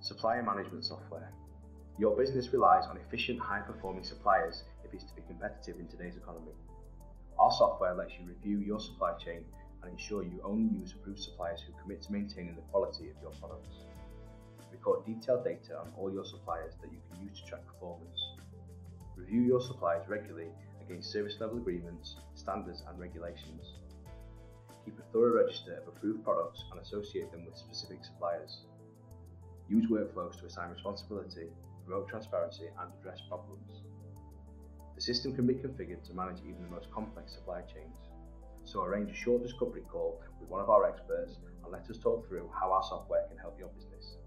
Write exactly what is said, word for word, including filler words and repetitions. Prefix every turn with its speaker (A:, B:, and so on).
A: Supplier management software. Your business relies on efficient, high-performing suppliers if it's to be competitive in today's economy. Our software lets you review your supply chain and ensure you only use approved suppliers who commit to maintaining the quality of your products. Record detailed data on all your suppliers that you can use to track performance. Review your suppliers regularly against service level agreements, standards and regulations. Keep a thorough register of approved products and associate them with specific suppliers. Use workflows to assign responsibility, promote transparency and address problems. The system can be configured to manage even the most complex supply chains. So arrange a short discovery call with one of our experts and let us talk through how our software can help your business.